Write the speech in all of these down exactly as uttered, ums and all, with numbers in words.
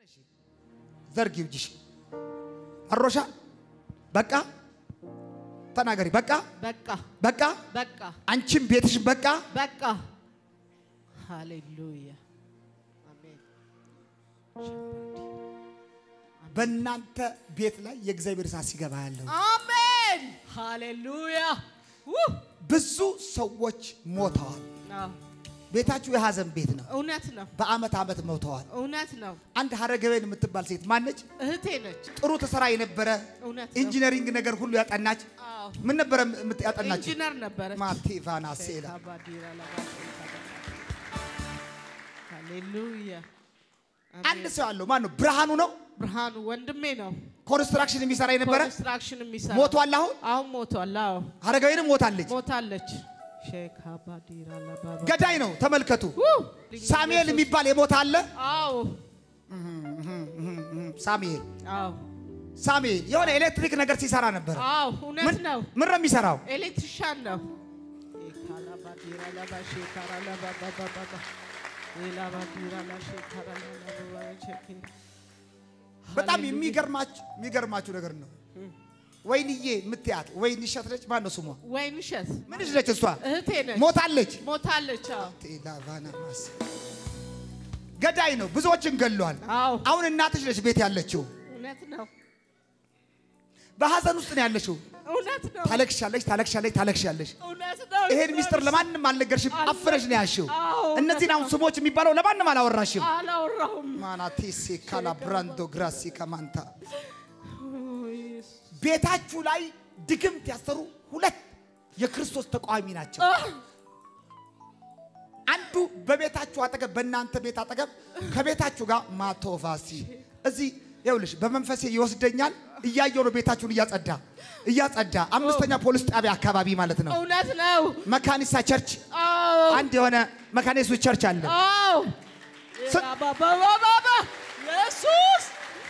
ዘርጊው እጅሽ አሮሻ በቃ ተናገሪ በቃ በቃ በቃ በቃ አንቺም ቤትሽ በቃ በቃ ሃሌሉያ አሜን በእናንተ ቤት ላይ የእግዚአብሔር እሳት ሲገባ ያለው አሜን ሃሌሉያ ብዙ ሰዎች ሞተዋል ቤታችሁ የሐዘን ቤት ነው እውነት ነው በአመት አመት ሞተዋል እውነት ነው አንድ ሀረገበን የምትባል ሴት ማነች እህቴ ነች ጥሩ ተሰራ የነበረ ኢንጂነሪንግ ነገር ሁሉ ያጠናች ምን ነበር ያጠናች ኢንጂነር ነበር ማቲቫና ሴላ ሃሌሉያ አንድ ሰው አለው ማን ነው ብርሃኑ ነው ብርሃኑ ወንድሜ ነው ኮንስትራክሽን የሚሰራ የነበረ ኮንስትራክሽን የሚሰራ ሞቷል አሁን አሁን ሞቷል አዎ ሀረገበን ሞታለች ሞታለች ሼክ አባዲራ ለባባ ገዳይ ነው ተመልከቱ ሳሙኤል የሚባል የሞት አለ አዎ ሳሙኤል አዎ ሳሙኤል የሆነ ኤሌክትሪክ ነገር ሲሰራ ነበር አዎ እውነት ነው ምን ነው የሚሰራው ኤሌክትሪሻን ነው ኢካላ ባዲራ ለባሼ ካራ ለባባ ባባ ኢላ ባዲራ ለሼ ካራ ለባባ ቼክ በጣም የሚገርማችሁ የሚገርማችሁ ነገር ነው ወይንዬ ምትያት ወይንሸት ነች ማን ነው ስሟ ወይንሸት ምን ነች እሷ እህቴ ነች ሞታለች ሞታለች አዎ ቴላቫና ማስ ገዳይ ነው ብዙዎችን ገሏል አሁን እናትሽ ነች ቤት ያለችው እውነት ነው በሐዘን ውስጥ ነው ያለሽው እውነት ነው ታለቅሻለሽ ታለቅሻለሽ ታለቅሻለሽ እውነት ነው ይሄን ሚስጥር ለማንም አልነገርሽም አፍረሽ ነው ያልሽው እነዚህን አሁን ስሞች የሚባለው ለማንም አላወራሽም አላወራሁም ማናቲሲ ካላ ብራንዶ ግራሲ ከማንታ ቤታችሁ ላይ ድግምት ያሰሩ ሁለት የክርስቶስ ተቋሚ ናቸው አንዱ በቤታችሁ አጠገብ በእናንተ ቤት አጠገብ ከቤታችሁ ጋር ማቶቫሲ እዚህ ይኸውልሽ በመንፈሴ ይወስደኛል እያየው ነው ቤታችሁን እያጸዳ እያጸዳ አምስተኛ ፖሊስ ጣቢያ አካባቢ ማለት ነው እውነት ነው መካኒሳ ቸርች አንድ የሆነ መካኒሱ ቸርች አለ አዎ ባባ ባባ ኢየሱስ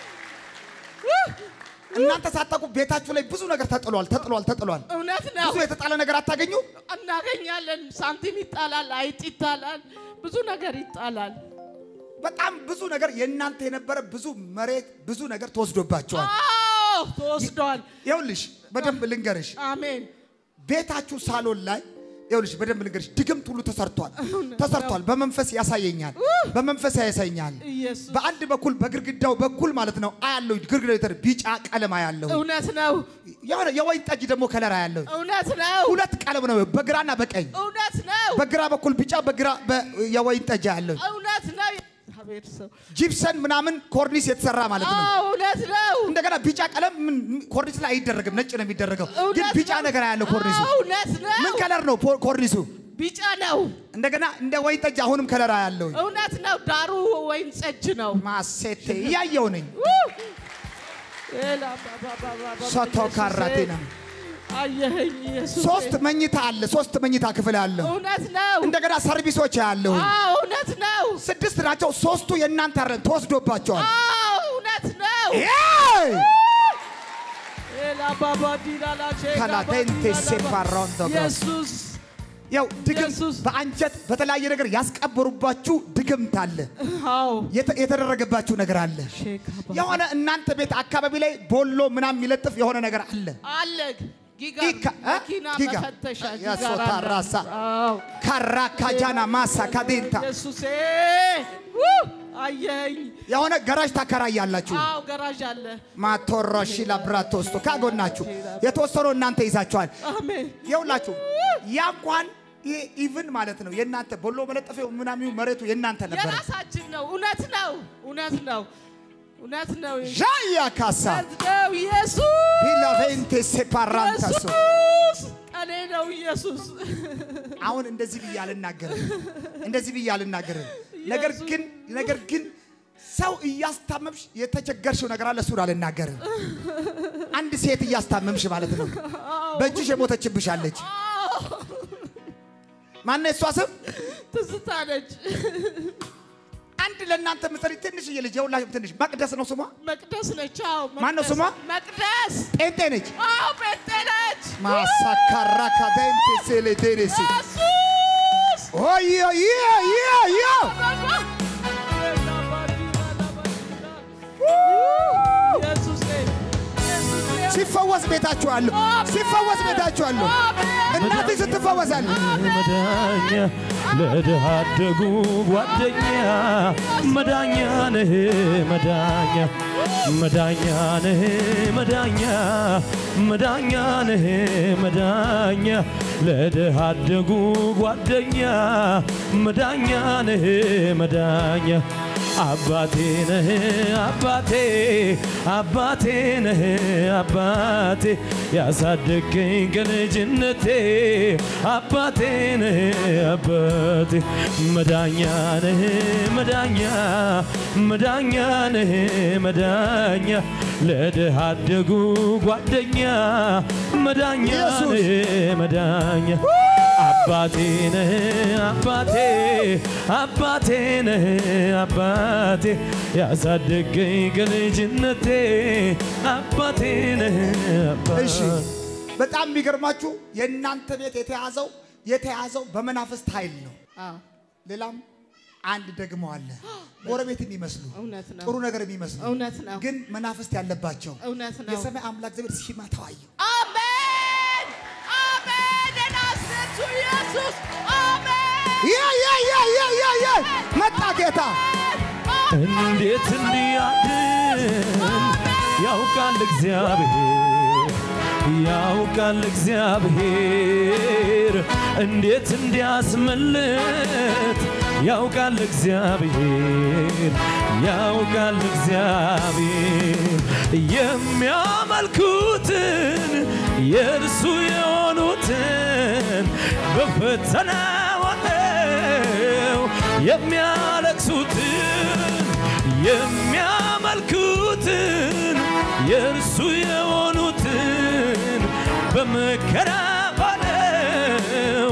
እናንተ ሳታውቁ ቤታችሁ ላይ ብዙ ነገር ተጥሏል ተጥሏል ተጥሏል እውነት ነው ብዙ የተጣለ ነገር አታገኙ እናገኛለን ሳንቲም ይጣላል አይጥ ይጣላል ብዙ ነገር ይጣላል በጣም ብዙ ነገር የእናንተ የነበረ ብዙ መሬት ብዙ ነገር ተወስዶባቸዋል አዎ ተወስዷል ይኸውልሽ በደንብ ልንገርሽ አሜን ቤታችሁ ሳሎን ላይ ይኸውልሽ በደንብ ልንገርሽ ድግምት ሁሉ ተሰርቷል ተሰርቷል በመንፈስ ያሳየኛል በመንፈስ ያሳየኛል በአንድ በኩል በግርግዳው በኩል ማለት ነው አያለው ግርግዳው ቢጫ ቀለም አያለው እውነት ነው ያው የወይን ጠጅ ደግሞ ከለር አያለው እውነት ነው ሁለት ቀለም ነው በግራና በቀኝ እውነት ነው በግራ በኩል ቢጫ በግራ የወይን ጠጅ አያለው እውነት ነው አቤትሰው ጂፕሰን ምናምን ኮርኒስ የተሰራ ማለት ነው አዎ እውነት ነው እንደገና ቢጫ ቀለም ኮርኒስ ላይ አይደረግም ነጭ ነው የሚደረገው ግን ቢጫ ነገር ያለው ኮርኒሱ እውነት ነው ምን ከለር ነው ኮርኒሱ ቢጫ ነው እንደገና እንደ ወይን ጠጅ አሁንም ከለር ያለው እውነት ነው ዳሩ ወይን ጠጅ ነው ማሴቴ ያየው ነኝ ኤላ ባባ ባባ ሶቶ ካራቴና አየኸኝ ኢየሱስ ሶስት መኝታ አለ ሶስት መኝታ ክፍል አለ እውነት ነው እንደገና ሰርቪሶች ያለው አዎ እውነት ነው ስድስት ናቸው ሶስቱ የእናንተ አይደለም ተወስዶባቸዋል አዎ እውነት ነው ኤላ ባባ ዲላላ ቼካ ካላቴንቴ ሴፓራንዶ ኢየሱስ ያው ድግምት በአንጀት በተለያየ ነገር ያስቀበሩባችሁ ድግምት አለ አዎ የተደረገባችሁ ነገር አለ የሆነ እናንተ ቤት አካባቢ ላይ ቦሎ ምናም ይለጥፍ የሆነ ነገር አለ አለ ጊጋ መኪና መፈተሻ ያሶታ ራሳ ካራካ ጃና ማሳ ካዴንታ ኢየሱስ አየኝ የሆነ ጋራጅ ታከራያላችሁ አዎ ጋራጅ አለ ማቶሮሺ ላብራቶስቶ ካጎናችሁ የተወሰነው እናንተ ይዛችኋል አሜን ይውላችሁ ያንኳን ኢቭን ማለት ነው የናንተ ቦሎ መለጠፈው ምናምን መሬቱ የናንተ ነበር የራሳችን ነው እውነት ነው እውነት ነው እውነት ነው ጃያ ካሳ ነው ኢየሱስ ቢላቬንቴ ሴፓራንታሶ ቀኔ ነው ኢየሱስ አሁን እንደዚህ ብያል እናገር እንደዚህ ብያል እናገር ነገር ግን ነገር ግን ሰው እያስታመምሽ የተቸገርሽው ነገር አለ ሱራ ለናገር አንድ ሴት እያስታመምሽ ማለት ነው በእጅሽ የሞተችብሽ አለች ማን ነው እሷ ስም ትዝታ ነች አንድ ለእናንተ ምትሪ ትንሽ ይልጅ የሁላችሁም ትንሽ መቅደስ ነው ስሟ መቅደስ ነች አዎ ማን ነው ስሟ መቅደስ ጴንጤ ነች አዎ ጴንጤ ነች ማሳካራ ካደንቴ ሴሌቴሬሲ ኢየሱስ ኦይ ኦይ ኦይ ኦይ ሲፈወስ ቤታችሁ አለ ሲፈወስ ቤታችሁ አለ እናት ስትፈወሳል መዳኛ ለድሃ አደጉ ጓደኛ መዳኛ ነህ መዳኛ መዳኛ ነህ መዳኛ መዳኛ ነህ መዳኛ ለድሃ አደጉ ጓደኛ መዳኛ ነህ መዳኛ አባቴ ነህ አባቴ አባቴ ነህ አባቴ ያሳደገኝ ከልጅነቴ አባቴ ነህ አባቴ መዳኛ ነህ መዳኛ መዳኛ ነህ መዳኛ ለድሃ አደጉ ጓደኛ መዳኛ ነህ መዳኛ አባቴ ነህ አባቴ አባቴ ነህ አባቴ ያሳደገኝ ከልጅነቴ አባቴ ነህ አባቴ እሺ በጣም የሚገርማችሁ የእናንተ ቤት የተያዘው የተያዘው በመናፍስት ኃይል ነው አዎ ሌላም አንድ ደግሞ አለ ጎረቤት የሚመስሉ ጥሩ ነገር የሚመስሉ ግን መናፍስት ያለባቸው የሰማይ አምላክ ዘብር ሲማታው አየሁ አሜን አሜን ለናስቱ ኢየሱስ አሜን ያ ያ ያ ያ ያ ያ መጣ ጌታ እንዴት እንዲያድን ያውቃል እግዚአብሔር ያውቃል እግዚአብሔር እንዴት እንዲያስመልጥ ያውቃል እግዚአብሔር ያውቃል እግዚአብሔር የሚያመልኩትን የእርሱ የሆኑትን በፈተና ወለው የሚያለቅሱትን የሚያመልኩትን የእርሱ የሆኑትን በመከራ ወለው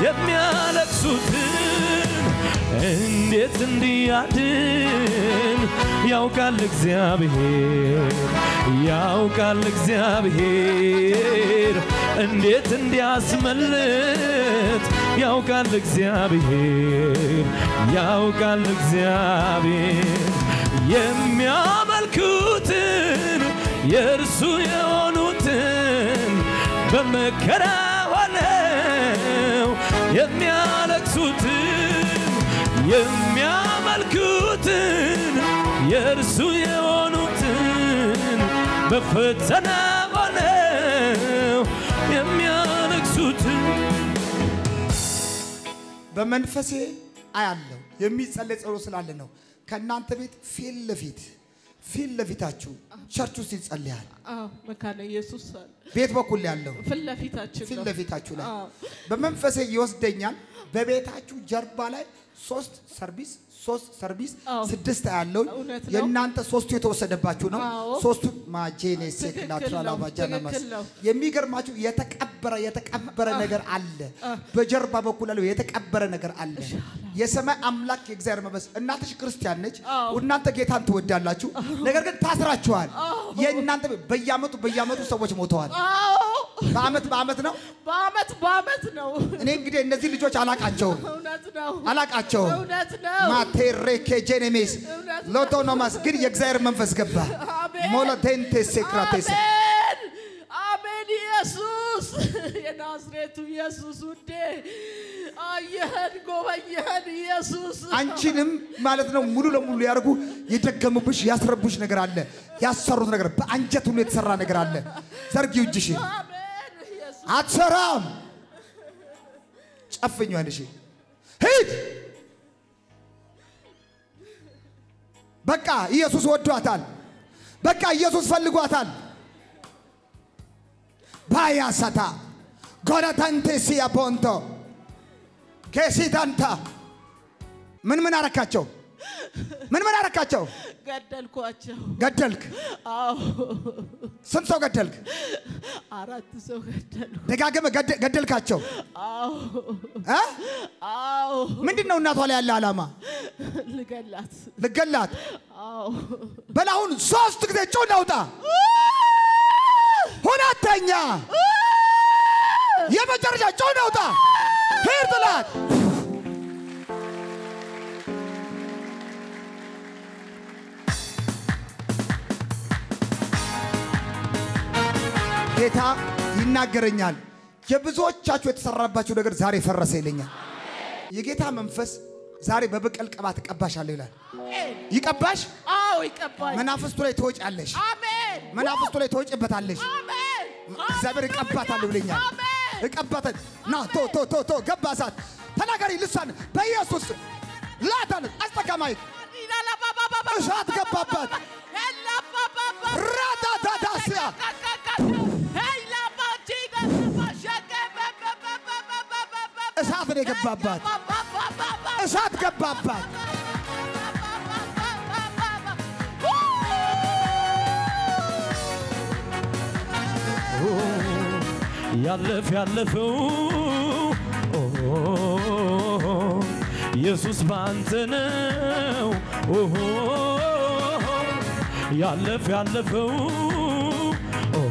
የሚያለቅሱትን እንዴት እንዲያድን ያውቃል እግዚአብሔር ያውቃል እግዚአብሔር እንዴት እንዲያስመልጥ ያውቃል እግዚአብሔር ያውቃል እግዚአብሔር የሚያመልኩትን የእርሱ የሆኑትን በመከራ ሆነው የሚያለቅሱትን የሚያመልኩትን የእርሱ የሆኑትን በፈተና ሆነው የሚያለቅሱትን በመንፈሴ አያለው የሚጸለይ ጸሎት ስላለ ነው ከናንተ ቤት ፊት ለፊት ፊት ለፊታችሁ ቸርች ውስጥ ይጸልያል አዎ መካነ ኢየሱስ ቤት በኩል ያለው ፊት ለፊታችሁ ፊት ለፊታችሁ ላይ በመንፈሴ ይወስደኛል በቤታችሁ ጀርባ ላይ ሶስት ሰርቪስ ሶስት ሰርቪስ ስድስት ያለው የናንተ ሶስቱ የተወሰደባችሁ ነው ሶስቱ ማጄኔ ሴክላትራላ ባጃናማስ የሚገርማችሁ የተቀበረ የተቀበረ ነገር አለ በጀርባ በኩል ያለው የተቀበረ ነገር አለ የሰማይ አምላክ የእግዚአብሔር መንፈስ እናትሽ ክርስቲያን ነች እናንተ ጌታን ትወዳላችሁ ነገር ግን ታስራችኋል የእናንተ በየአመቱ በየአመቱ ሰዎች ሞተዋል በአመት በአመት ነው በአመት በአመት ነው እኔ እንግዲህ እነዚህ ልጆች አላቃቸው እውነት ነው አላቃቸው እውነት ነው ማቴሬኬ ጄኔሜስ ሎቶኖማስ ግን የእግዚአብሔር መንፈስ ገባ ሞላቴንቴ ሴክራቴስ አሜን አሜን ኢየሱስ የናዝሬቱ ኢየሱስ ውዴ አየህን ጎበኘህን ኢየሱስ አንቺንም ማለት ነው ሙሉ ለሙሉ ያርጉ የደገሙብሽ ያስረቡሽ ነገር አለ ያሰሩት ነገር በአንጀት ሁሉ የተሰራ ነገር አለ ዘርጊው እጅሽ አሜን ኢየሱስ አትሰራም ጨፍኙ አንሺ ሂድ በቃ ኢየሱስ ወዷታል በቃ ኢየሱስ ፈልጓታል ባያሳታ ጎራታንቴ ሲያፖንቶ ከሲታንታ ምን ምን አረካቸው ምን ምን አረካቸው ገደልኳቸው ገደልክ አዎ ስንት ሰው ገደልክ አራት ሰው ገደልኩ ደጋገመ ገደልካቸው አዎ እ አዎ ምንድነው እናቷ ላይ ያለ አላማ ልገላት ልገላት አዎ በላሁን ሶስት ጊዜ ጮህ አውጣ ሁለተኛ የመጨረሻ ጮህ አውጣ ሄድ ጥላት ጌታ ይናገረኛል የብዙዎቻችሁ የተሰራባችሁ ነገር ዛሬ ፈረሰ ይለኛል የጌታ መንፈስ ዛሬ በበቀል ቅባት ቀባሻለሁ ይላል ይቀባሽ አዎ ይቀባሽ መናፍስቱ ላይ ተወጫለሽ አሜን መናፍስቱ ላይ ተወጭበታለሽ አሜን እግዚአብሔር ይቀባታል ብለኛል ይቀባታል ና ቶ ቶ ቶ ቶ ገባሳት ተናገሪ ልሳን በኢየሱስ ላታን አስተካማይ እሳት ገባባት ራዳዳዳስያ እሳት ነው ገባባት እሳት ገባባት ያለፍ ያለፈው ኢየሱስ ባንተ ነው ኦሆ ያለፍ ያለፈው ኦሆ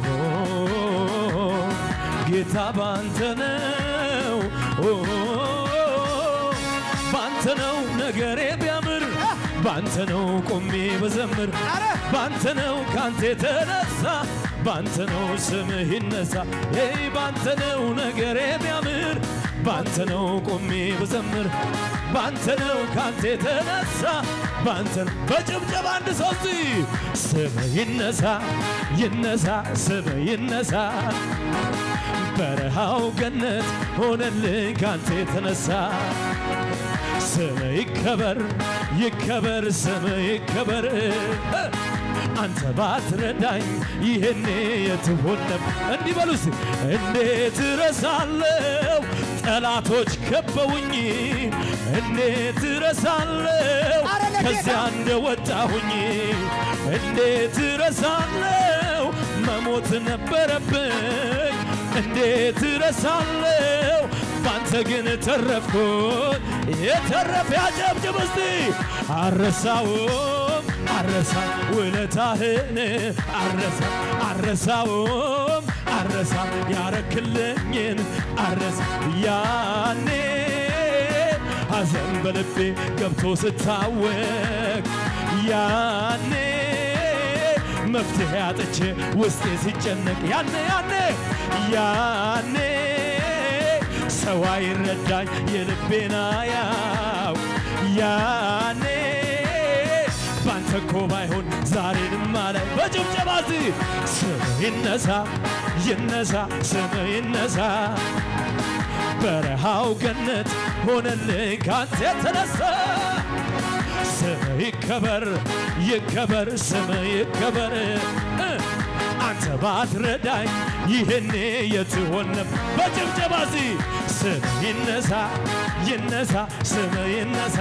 ጌታ ባንተ ነው ኦሆ ባንተ ነው ነገሬ ቢያምር ባንተ ነው ቆሜ በዘምር ባንተ ነው ካንተ ተነሳ ባንተ ነው ስምህ ይነሳ hey ባንተ ነው ነገሬ ቢያምር ባንተ ነው ቆሜ በዘምር ባንተ ነው ካንተ ተነሳ ባንተ በጭብጨባ አንድ ሰው ስምህ ይነሳ ይነሳ ስምህ ይነሳ በረሃው ገነት ሆነልኝ ካንተ ተነሳ ስምህ ይከበር ይከበር ስምህ ይከበር አንተ ባትረዳኝ ይሄኔ የትሆን ነበር እንዲህ በሉስ እንዴት ረሳለው ጠላቶች ከበውኝ እንዴት ረሳለው ከዚያ እንደወጣሁኝ እንዴት ረሳለው መሞት ነበረብኝ እንዴት ረሳለው ባንተ ግን ተረፍኩኝ የተረፈ ያጨብጭብ እስቲ አረሳውም አረሳ ውለታህን አረሳ አረሳውም አረሳ ያረክልኝን አረሳ ያኔ ሐዘን በልቤ ገብቶ ስታወቅ ያኔ መፍትሄ አጥቼ ውስጤ ሲጨነቅ ያኔ ያኔ ያኔ ሰው አይረዳኝ የልቤና ያው ያኔ ባንተ እኮ ባይሆን ዛሬንም አለ በጭብጨባ ስምህ ይነሳ ይነሳ ስምህ ይነሳ በረሃው ገነት ሆነልኝ ካንተ የተነሳ ስምህ ይከበር ይከበር ስምህ ይከበር አንተ ባትረዳኝ ይሄኔ የትሆን ነበር በጭብጨባ ስምህ ይነሳ ይነሳ ስምህ ይነሳ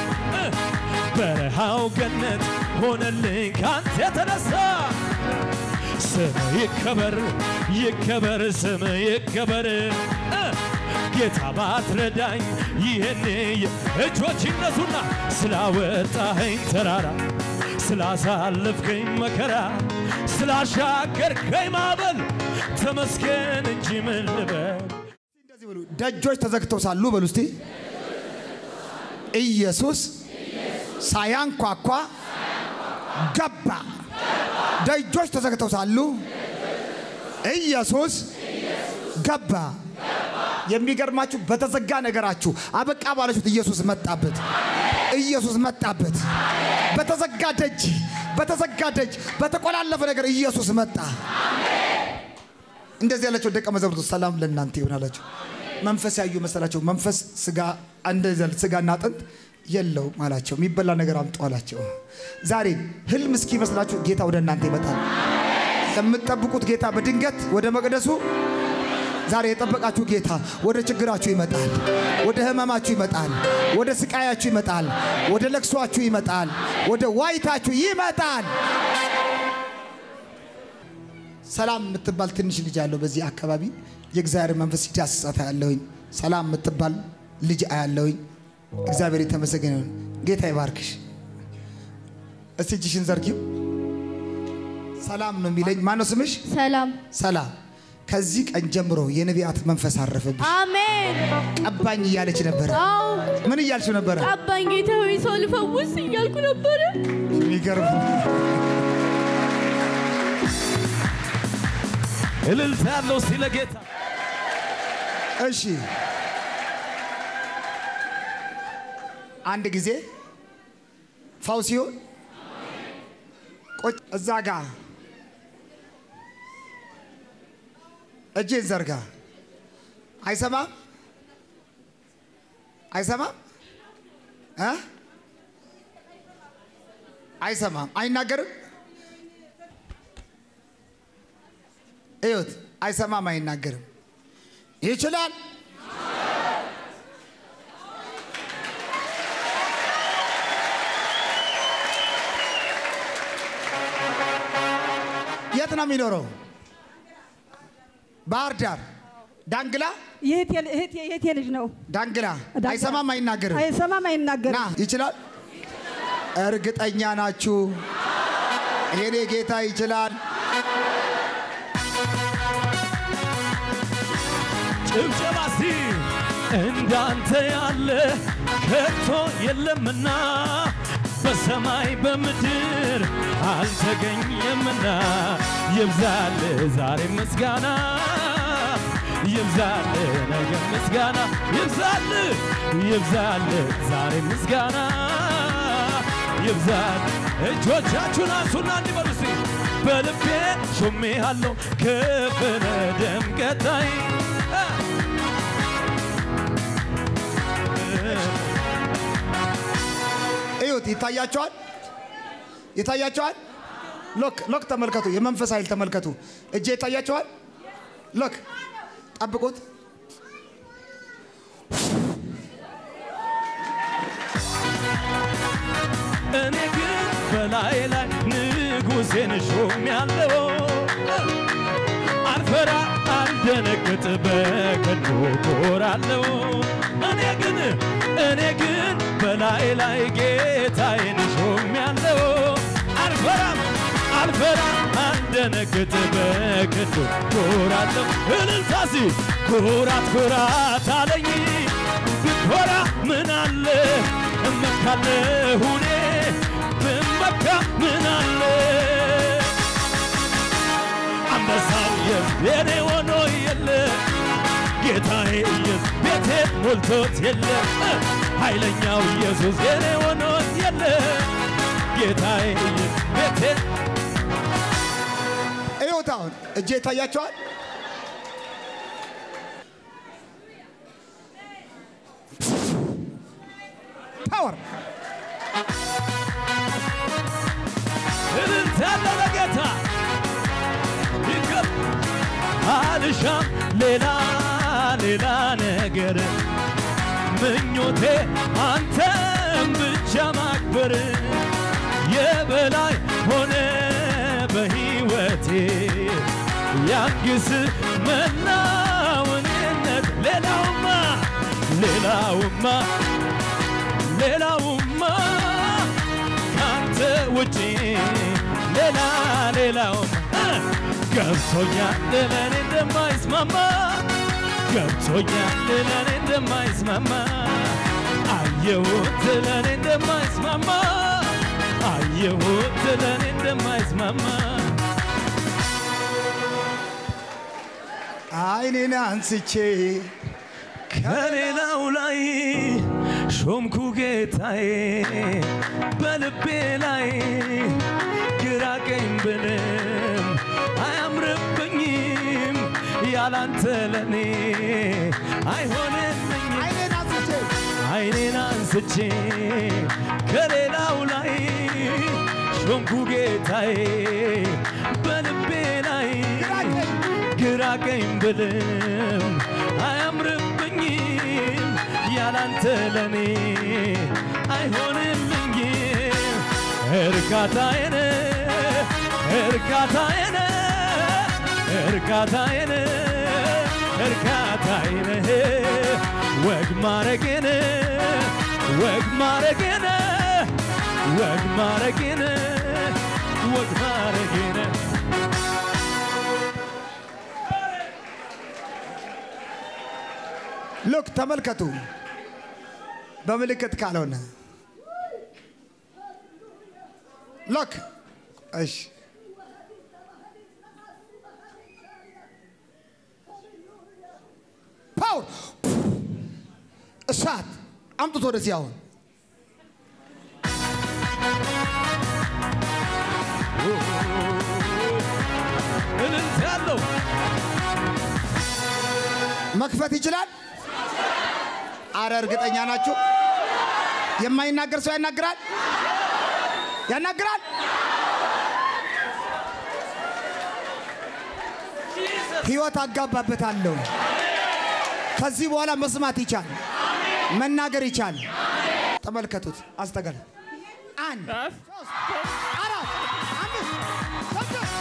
በረሃው ገነት ሆነልኝ ካንተ የተነሳ ስምህ ይከበር ይከበር ስምህ ይከበር ጌታ ባትረዳኝ ይሄኔ እጆች ይነሱና ስላወጣኸኝ ተራራ ስላሳለፍከኝ መከራ ስላሻገርከኝ ማዕበል ተመስገን እንጂ ምን ልበል እንደዚህ በሉ ደጆች ተዘግተው ሳሉ በሉ እስቲ ኢየሱስ ሳያንኳኳ ገባ ደጆች ተዘግተው ሳሉ ኢየሱስ ገባ የሚገርማችሁ በተዘጋ ነገራችሁ አበቃ ባላችሁት ኢየሱስ መጣበት ኢየሱስ መጣበት በተዘጋ ደጅ በተዘጋ ደጅ በተቆላለፈ ነገር ኢየሱስ መጣ እንደዚህ ያላችሁ ደቀ መዛሙርቱ ሰላም ለእናንተ ይሁን አላችሁ መንፈስ ያዩ መሰላቸው መንፈስ ስጋ እንደዘል ስጋና አጥንት የለው ማላቸው የሚበላ ነገር አምጡ አላቸው ዛሬ ህልም እስኪ መስላችሁ ጌታ ወደ እናንተ ይመጣል ለምትጠብቁት ጌታ በድንገት ወደ መቅደሱ ዛሬ የጠበቃችሁ ጌታ ወደ ችግራችሁ ይመጣል ወደ ህመማችሁ ይመጣል ወደ ስቃያችሁ ይመጣል ወደ ለቅሷችሁ ይመጣል ወደ ዋይታችሁ ይመጣል ሰላም የምትባል ትንሽ ልጅ አለው በዚህ አካባቢ የእግዚአብሔር መንፈስ ሲዳስሳት ያለውኝ ሰላም የምትባል ልጅ አያለውኝ እግዚአብሔር የተመሰገነ ይሁን ጌታ ይባርክሽ እስቲ እጅሽን ዘርጊው ሰላም ነው የሚለኝ ማን ነው ስምሽ ሰላም ሰላም ከዚህ ቀን ጀምሮ የነቢያት መንፈስ አረፈብሽ አሜን ቀባኝ እያለች ነበር አው ምን እያልሽ ነበር ቀባኝ ጌታ ሆይ ሰው ልፈውስ እያልኩ ነበር የሚገርም እልልታ ያለው ሲለ ጌታ እሺ አንድ ጊዜ ፋውሲዮ ቆጭ እዛ ጋር እጄን ዘርጋ አይሰማም አይሰማም እ አይሰማም አይናገርም እዩት አይሰማም አይናገርም ይችላል የት ነው የሚኖረው ባህር ዳር ዳንግላ የት የት የት ልጅ ነው ዳንግላ አይሰማም አይናገርም አይሰማም አይናገርም ና ይችላል እርግጠኛ ናችሁ የኔ ጌታ ይችላል ጭብጨባሲ እንዳንተ ያለ ከቶ የለምና በሰማይ በምድር አልተገኘምና ይብዛል ዛሬ ምስጋና ይብዛል ነገ ምስጋና ይብዛል ይብዛል ዛሬ ምስጋና ይብዛል እጆቻችሁን አንሱና እንዲበሉሲ በልቤ ሾሜሃለሁ ክብር ደምቀታይ እዩት ይታያቸዋል ይታያቸዋል ሎክ ሎክ ተመልከቱ የመንፈስ ኃይል ተመልከቱ እጄ ይታያቸዋል ሎክ ጠብቁት እኔ ግን በላይ ላይ ንጉሴን ሾሜያለሁ አልፈራ አልደነግጥ በቀኑ እኮራለሁ እኔ ግን እኔ ግን በላይ ላይ ጌታዬን ሾሜያለሁ አልፈራም አልፈራም አልደነግጥ በቀኑ እኮራለሁ እልልታሲ ኩራት ኩራት አለኝ ብኮራ ምን አለ እመካለሁ እኔ ብመካ ምን አለ አንበሳው የኔ ሆኖ የለ ጌታዬ ኢየሱስ ቤቴን ሞልቶት የለ ኃይለኛው ኢየሱስ የኔ ሆኖ የለ ጌታዬ ኢየሱስ ቤቴን እዩት አሁን እጄ ይታያቸዋል ፓወር እልልታ ለጌታ ይገብ አልሻም ሌላ ሌላ ነገር ምኞቴ አንተን ብቻ ማክበር የበላይ ሆነ በሕይወቴ ያግስ መናወንነት ሌላውማ ሌላውማ ሌላውማ ካንተ ውጪ ሌላ ሌላውማ ገብቶኛል ለኔ እንደማይስማማ ገብቶኛል ለኔ እንደማይስማማ አየሁት ለኔ እንደማይስማማ አየሁት ለኔ እንደማይስማማ አይኔን አንስቼ ከሌላው ላይ ሾምኩ ጌታዬ በልቤ ላይ ግራ ቀኝ ብልም አያምርብኝም ያላንተ ለኔ አይሆንልኝም አይኔን አንስቼ አይኔን አንስቼ ከሌላው ላይ ሾምኩ ጌታዬ በልቤ ላይ ግራ ቀኝ ብልም አያምርብኝም ያላንተ ለኔ አይሆንልኝም እርካታዬን እርካታዬን እርካታዬን እርካታዬን ወግ ማረጌን ወግ ማረጌን ወግ ማረጌን ወግ ማረጌን ሎክ ተመልከቱ በምልክት ካልሆነ ሎክ እሺ እሳት አምጥቶ ወደዚህ አሁን እልልታ ያለው መክፈት ይችላል። አረ እርግጠኛ ናችሁ? የማይናገር ሰው ያናግራል ያናግራል። ህይወት አጋባበታለሁ። ከዚህ በኋላ መስማት ይቻል መናገር ይቻል። ተመልከቱት። አስተጋል አንድ ሶስት አራት አምስት ስድስት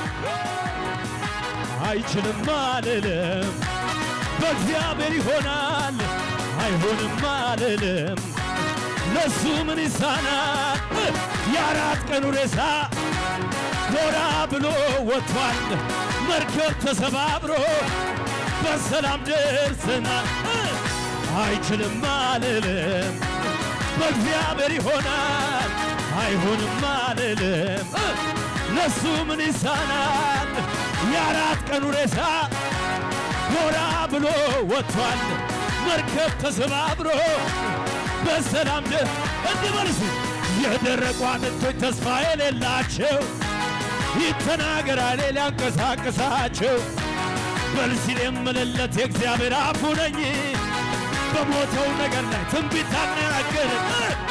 አይችልም አልልም በእግዚአብሔር ይሆናል አይሆንም አልልም ለሱ ምን ይሳናል የአራት ቀኑ ሬሳ ጎራ ብሎ ወጥቷል መርከብ ተሰባብሮ በሰላም ደርሰናል አይችልም አልልም በእግዚአብሔር ይሆናል አይሆንም አልልም ለሱ ምን ይሳናል የአራት ቀኑ ሬሳ ጎራ ብሎ ወጥቷል መርከብ ተሰባብሮ በሰላም ደር እንዲመልሱ የደረቁ አጥንቶች ተስፋ የሌላቸው ይተናገራል ሊያንቀሳቅሳቸው በልሲል የምልለት የእግዚአብሔር አፉ ነኝ በሞተው ነገር ላይ ትንቢት አናገረኝ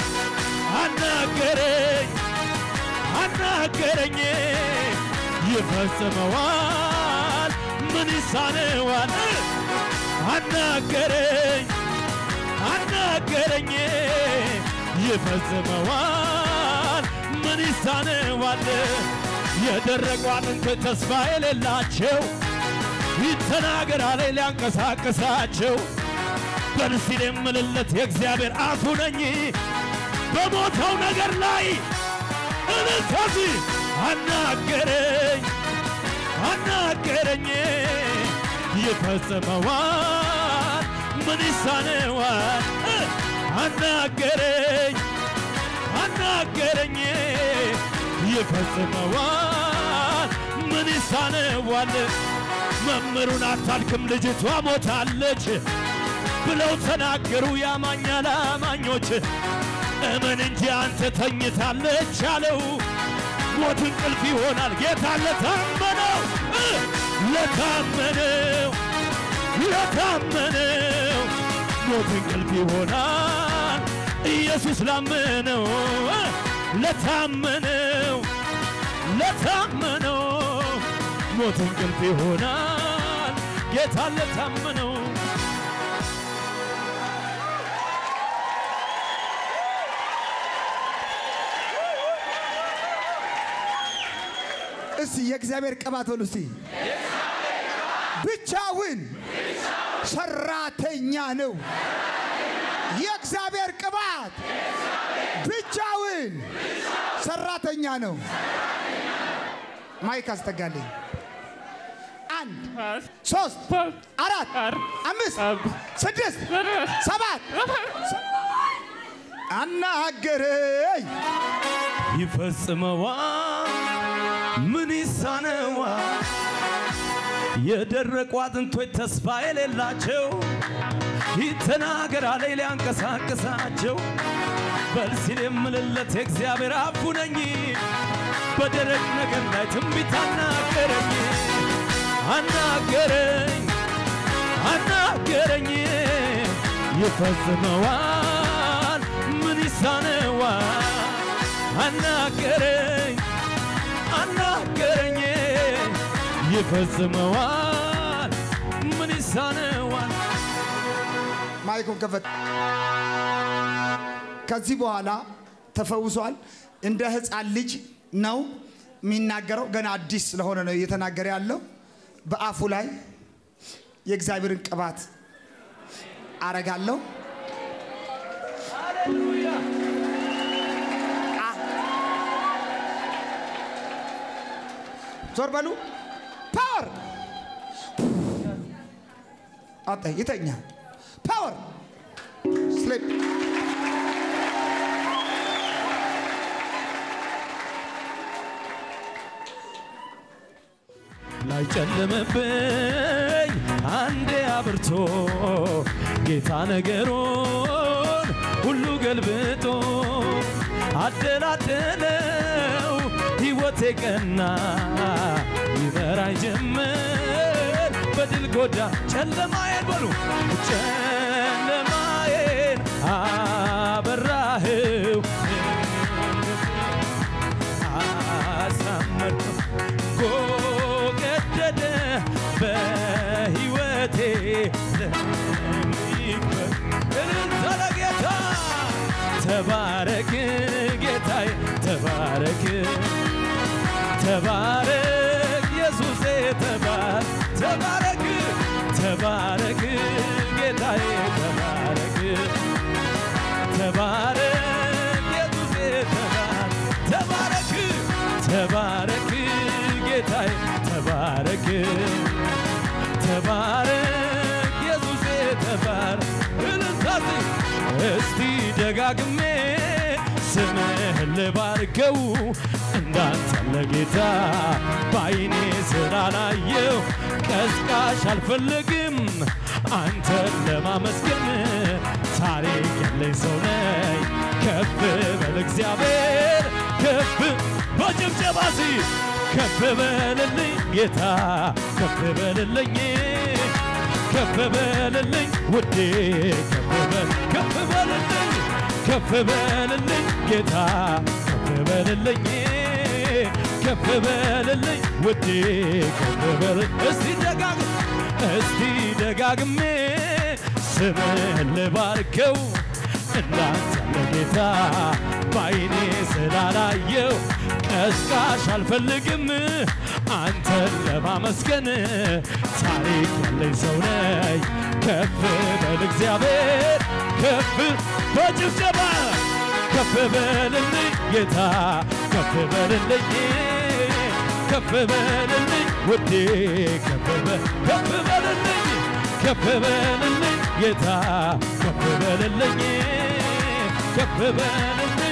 አናገረኝ አናገረኝ ይፈጽመዋል ምን ይሳነዋል አናገረኝ አናገረኝ ይፈጽመዋል ምን ይሳነዋል የደረቁ አጥንቶች ተስፋ የሌላቸው ይተናገራል ሊያንቀሳቅሳቸው በልሲል የምልለት የእግዚአብሔር አፉ ነኝ በሞተው ነገር ላይ እልልታዚ አናገረኝ አናገረኝ ይፈጽመዋል ምን ይሳነዋል አናገረኝ አናገረኝ ይፈጽመዋል ምን ይሳነዋል መምሩን አታልክም ልጅቷ ሞታለች ብለው ተናገሩ ያማኛል አማኞች እመን እንጂ አንተ ተኝታለች አለው ሞት እንቅልፍ ይሆናል ጌታ ለታመነው ለታመነው ለታመነው ሞት እንቅልፍ ይሆናል ኢየሱስ ላመነው ለታመነው ለታመነው ሞት እንቅልፍ ይሆናል ጌታ ለታመነው እስቲ የእግዚአብሔር ቅባት ሁሉ እስቲ ብቻውን ሰራተኛ ነው የእግዚአብሔር ቅባት ብቻውን ሰራተኛ ነው ማይክ አስተጋለኝ አንድ ሶስት አራት አምስት ስድስት ሰባት አናገረኝ ይፈጽመዋል ምን ይሳነዋል የደረቁ አጥንቶች ተስፋ የሌላቸው ይተናገራል ሊያንቀሳቅሳቸው በልሲል የምልለት የእግዚአብሔር አፉ ነኝ በደረቅ ነገር ላይ ትንቢት አናገረኝ አናገረኝ አናገረኝ ይፈጽመዋል ምን ይሳነዋል አናገረኝ አናገረኝ ይፈጽመዋል ምን ይሳነዋል ማይኩን ከፈት ከዚህ በኋላ ተፈውሷል እንደ ህፃን ልጅ ነው የሚናገረው ገና አዲስ ስለሆነ ነው እየተናገረ ያለው በአፉ ላይ የእግዚአብሔርን ቅባት አረጋለሁ ሃሌሉያ ዞር በሉ ፓወር አጣ ይተኛ ፓወር ስሊፕ ላይ ጨለመብኝ አንዴ አብርቶ ጌታ ነገሩን ሁሉ ገልብጦ አደላደለው ሕይወቴ ቀና ይመራኝ ጀመር በድል ጎዳ ጨለማዬን በሉ ጨለማዬን አበራህው አሳመርከው ጎቀደደ በሕይወቴ ለሚክበር እልልታ ለጌታ ተባረክ ጌታዬ ተባረክ ተባረክ ኢየሱሴ ተባረክ ተባረክ ተባረክ ጌታዬ ተባረክ ተባረክ ኢየሱሴ ተባረክ ተባረክ ተባረክ ጌታዬ ተባረክ ተባረክ ኢየሱሴ ተባረክ እልልታሲ እስቲ ደጋግሜ ስምህን ልባርከው እንዳንተ ለጌታ ባይኔ ስላላየው ቀስቃሽ አልፈልግም አንተን ለማመስገን ታሪክ ያለኝ ሰው ነኝ ከፍ በል እግዚአብሔር ከፍ በጭብጨባሲ ከፍ በልልኝ ጌታ ከፍ በልልኝ ከፍ በልልኝ ውዴ ከፍ በል ከፍ በልልኝ ከፍ በልልኝ ጌታ ከፍ በልልኝ ከፍ በልልኝ ውዴ ከፍ በል እስቲ ደጋግም እስቲ ደጋግሜ ስምህን ልባርከው እንዳንተ ለጌታ ባይኔ ስላላየው ቀስቃሽ አልፈልግም አንተን ለማመስገን ታሪክ ያለኝ ሰው ነኝ ከፍ በል እግዚአብሔር ከፍ በጭብጨባ ከፍ በልልኝ ጌታ ከፍ በልልኝ ከፍ በልልኝ ውዴ ከፍ በል ከፍ በልልኝ ከፍ በልልኝ ጌታ ከፍ በልልኝ ከፍ በልልኝ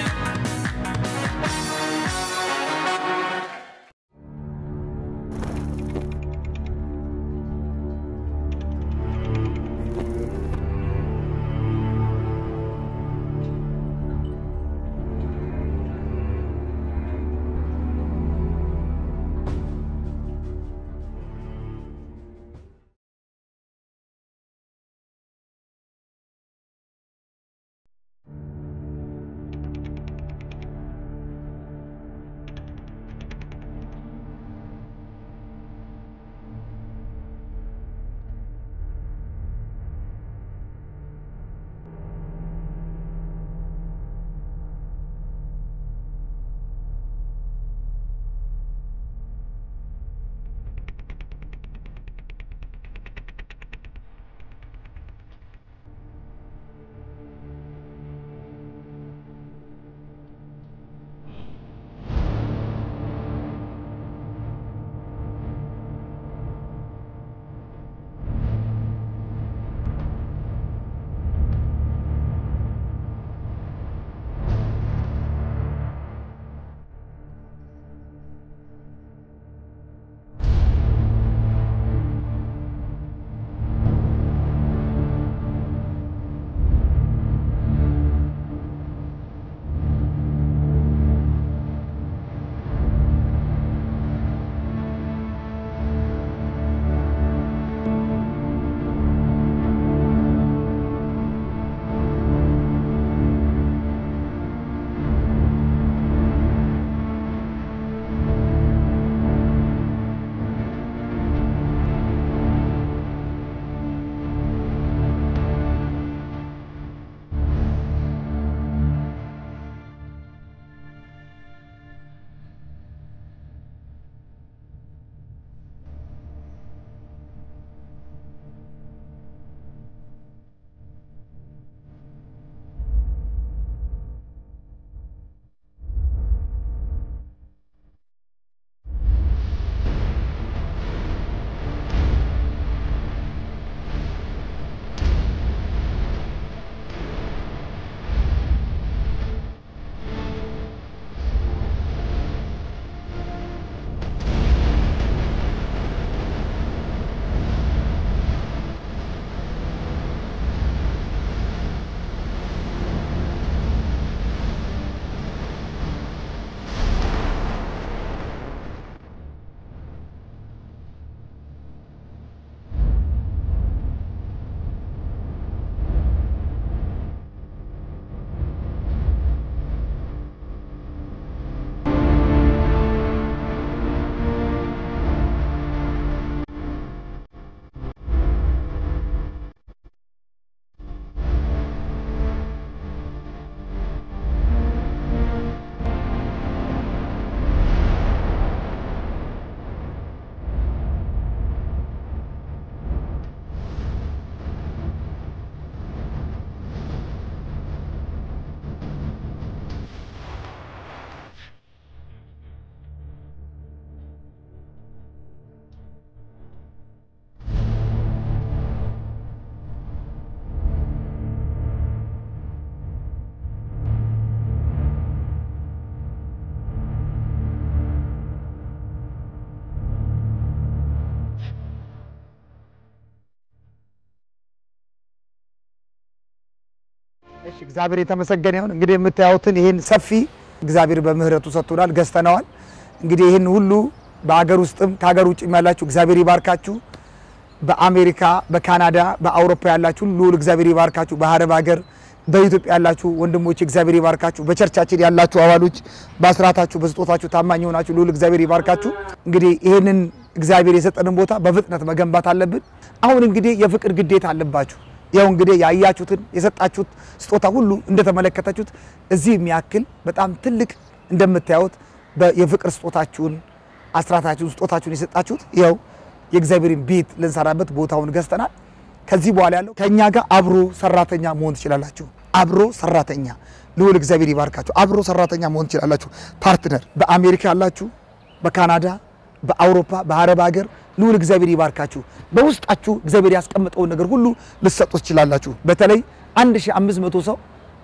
እሺ እግዚአብሔር የተመሰገነ ይሁን። እንግዲህ የምታዩትን ይሄን ሰፊ እግዚአብሔር በምህረቱ ሰጥቶናል፣ ገዝተናል። እንግዲህ ይሄን ሁሉ በአገር ውስጥም ከሀገር ውጭም ያላችሁ እግዚአብሔር ይባርካችሁ። በአሜሪካ፣ በካናዳ፣ በአውሮፓ ያላችሁ ልዑል እግዚአብሔር ይባርካችሁ። በአረብ ሀገር በኢትዮጵያ ያላችሁ ወንድሞች እግዚአብሔር ይባርካችሁ። በቸርቻችን ያላችሁ አባሎች በአስራታችሁ በስጦታችሁ ታማኝ ሆናችሁ ልዑል እግዚአብሔር ይባርካችሁ። እንግዲህ ይሄንን እግዚአብሔር የሰጠንን ቦታ በፍጥነት መገንባት አለብን። አሁን እንግዲህ የፍቅር ግዴታ አለባችሁ። ያው እንግዲህ ያያችሁትን የሰጣችሁት ስጦታ ሁሉ እንደተመለከታችሁት እዚህ የሚያክል በጣም ትልቅ እንደምታዩት የፍቅር ስጦታችሁን አስራታችሁን ስጦታችሁን የሰጣችሁት ያው የእግዚአብሔርን ቤት ለንሰራበት ቦታውን ገዝተናል። ከዚህ በኋላ ያለው ከኛ ጋር አብሮ ሰራተኛ መሆን ትችላላችሁ። አብሮ ሰራተኛ ልዑል እግዚአብሔር ይባርካችሁ። አብሮ ሰራተኛ መሆን ትችላላችሁ። ፓርትነር በአሜሪካ ያላችሁ፣ በካናዳ፣ በአውሮፓ፣ በአረብ ሀገር ልዑል እግዚአብሔር ይባርካችሁ። በውስጣችሁ እግዚአብሔር ያስቀመጠውን ነገር ሁሉ ልትሰጡ ትችላላችሁ። በተለይ አንድ ሺህ አምስት መቶ ሰው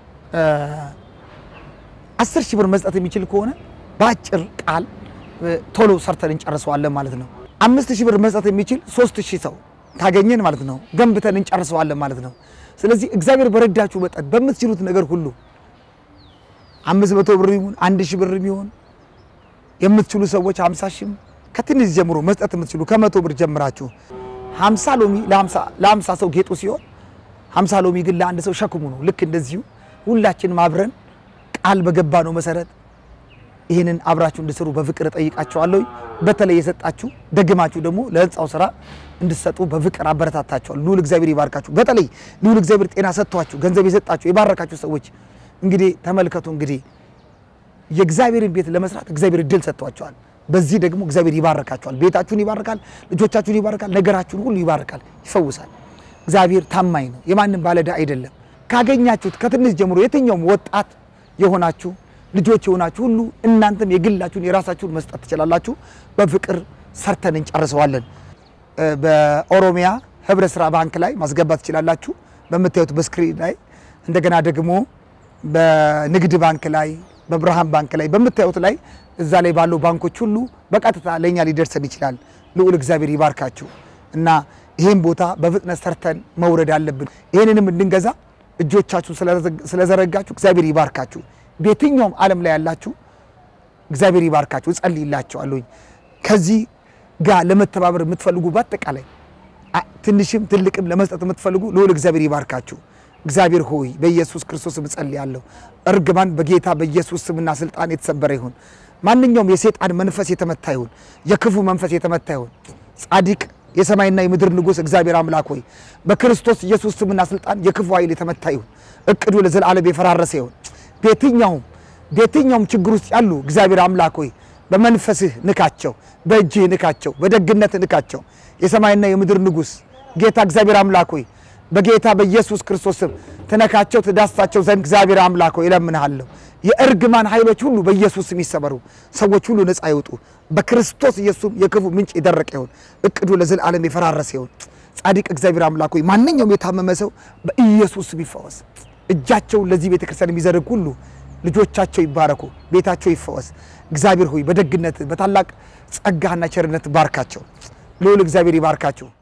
አስር ሺህ ብር መስጠት የሚችል ከሆነ በአጭር ቃል ቶሎ ሰርተን እንጨርሰዋለን ማለት ነው። አምስት ሺህ ብር መስጠት የሚችል ሶስት ሺህ ሰው ታገኘን ማለት ነው። ገንብተን እንጨርሰዋለን ማለት ነው። ስለዚህ እግዚአብሔር በረዳችሁ መጠን በምትችሉት ነገር ሁሉ አምስት መቶ ብር ይሁን አንድ ሺህ ብር ይሁን የምትችሉ ሰዎች ሃምሳ ሺህ ከትንሽ ጀምሮ መስጠት የምትችሉ ከመቶ ብር ጀምራችሁ ሃምሳ ሎሚ ለሃምሳ ሰው ጌጡ ሲሆን ሃምሳ ሎሚ ግን ለአንድ ሰው ሸክሙ ነው። ልክ እንደዚሁ ሁላችን ማብረን ቃል በገባ ነው መሰረት ይሄንን አብራችሁ እንድሰሩ በፍቅር ጠይቃችኋለሁ። በተለይ የሰጣችሁ ደግማችሁ ደግሞ ለህንጻው ስራ እንድትሰጡ በፍቅር አበረታታችኋለሁ። ልዑል እግዚአብሔር ይባርካችሁ። በተለይ ልዑል እግዚአብሔር ጤና ሰጥቷችሁ ገንዘብ የሰጣችሁ የባረካችሁ ሰዎች እንግዲህ ተመልከቱ። እንግዲህ የእግዚአብሔርን ቤት ለመስራት እግዚአብሔር እድል ሰጥቷችኋል። በዚህ ደግሞ እግዚአብሔር ይባርካችኋል። ቤታችሁን ይባርካል፣ ልጆቻችሁን ይባርካል፣ ነገራችሁን ሁሉ ይባርካል፣ ይፈውሳል። እግዚአብሔር ታማኝ ነው፣ የማንም ባለዳ አይደለም። ካገኛችሁት ከትንሽ ጀምሮ የትኛውም ወጣት የሆናችሁ ልጆች የሆናችሁ ሁሉ እናንተም የግላችሁን የራሳችሁን መስጠት ትችላላችሁ። በፍቅር ሰርተን እንጨርሰዋለን። በኦሮሚያ ህብረት ስራ ባንክ ላይ ማስገባት ትችላላችሁ በመታየት በስክሪን ላይ። እንደገና ደግሞ በንግድ ባንክ ላይ በብርሃን ባንክ ላይ በመታየት ላይ እዛ ላይ ባለው ባንኮች ሁሉ በቀጥታ ለኛ ሊደርሰን ይችላል። ልዑል እግዚአብሔር ይባርካችሁ እና ይሄን ቦታ በፍጥነት ሰርተን መውረድ አለብን። ይሄንንም እንድንገዛ እጆቻችሁ ስለዘረጋችሁ እግዚአብሔር ይባርካችሁ። በየትኛውም ዓለም ላይ ያላችሁ እግዚአብሔር ይባርካችሁ። ጸልይላችኋለሁ። ከዚህ ጋር ለመተባበር የምትፈልጉ በአጠቃላይ ትንሽም ትልቅም ለመስጠት የምትፈልጉ ልዑል እግዚአብሔር ይባርካችሁ። እግዚአብሔር ሆይ በኢየሱስ ክርስቶስ ስም ጸልያለሁ። እርግማን በጌታ በኢየሱስ ስምና ስልጣን የተሰበረ ይሁን። ማንኛውም የሰይጣን መንፈስ የተመታ ይሁን፣ የክፉ መንፈስ የተመታ ይሁን። ጻድቅ የሰማይና የምድር ንጉስ እግዚአብሔር አምላክ ሆይ በክርስቶስ ኢየሱስ ስምና ስልጣን የክፉ ኃይል የተመታ ይሁን። እቅዱ ለዘላለም የፈራረሰ ይሁን። በየትኛውም በየትኛውም ችግር ውስጥ ያሉ እግዚአብሔር አምላክ ሆይ በመንፈስህ ንካቸው፣ በእጅህ ንካቸው፣ በደግነት ንካቸው። የሰማይና የምድር ንጉስ ጌታ እግዚአብሔር አምላክ ሆይ በጌታ በኢየሱስ ክርስቶስ ስም ተነካቸው ተዳስሳቸው ዘንድ እግዚአብሔር አምላክ ሆይ እለምንሃለሁ። የእርግማን ኃይሎች ሁሉ በኢየሱስ ስም ይሰበሩ። ሰዎች ሁሉ ነፃ ይወጡ። በክርስቶስ ኢየሱስ የክፉ ምንጭ ይደረቅ ይሁን። እቅዱ ለዘላለም የፈራረሰ ይሁን። ጻድቅ እግዚአብሔር አምላክ ሆይ ማንኛውም የታመመ ሰው በኢየሱስ ስም ይፈወስ። እጃቸው ለዚህ ቤተክርስቲያን የሚዘረጉ ሁሉ ልጆቻቸው ይባረኩ፣ ቤታቸው ይፈወስ። እግዚአብሔር ሆይ በደግነት በታላቅ ጸጋና ቸርነት ባርካቸው። ልዑል እግዚአብሔር ይባርካቸው።